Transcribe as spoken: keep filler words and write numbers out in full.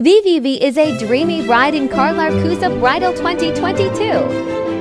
V V V is a dreamy ride in Carl Arcusa Bridal twenty twenty-two.